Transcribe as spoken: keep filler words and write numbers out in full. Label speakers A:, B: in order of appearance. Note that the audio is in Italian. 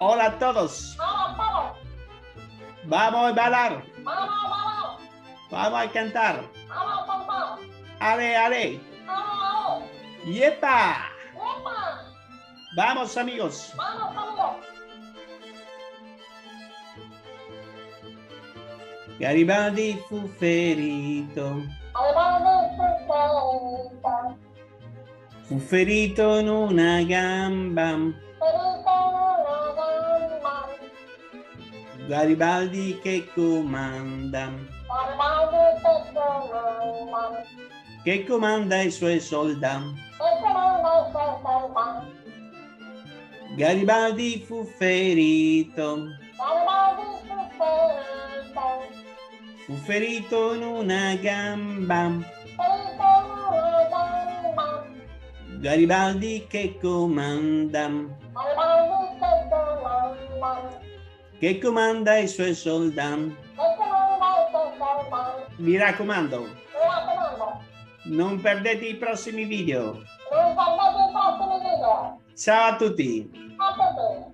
A: Hola a todos. Vamos a bailar. Vamos a cantar. Ale, ale. ¡Yepa! Vamos, amigos. Garibaldi fu ferito. Fu ferito in una gamba. Garibaldi che comanda. Che comanda i suoi soldati. Garibaldi fu ferito. Fu ferito in una gamba. Garibaldi che comanda. Che comanda i suoi soldati. Mi raccomando, non perdete i prossimi video. Ciao a tutti.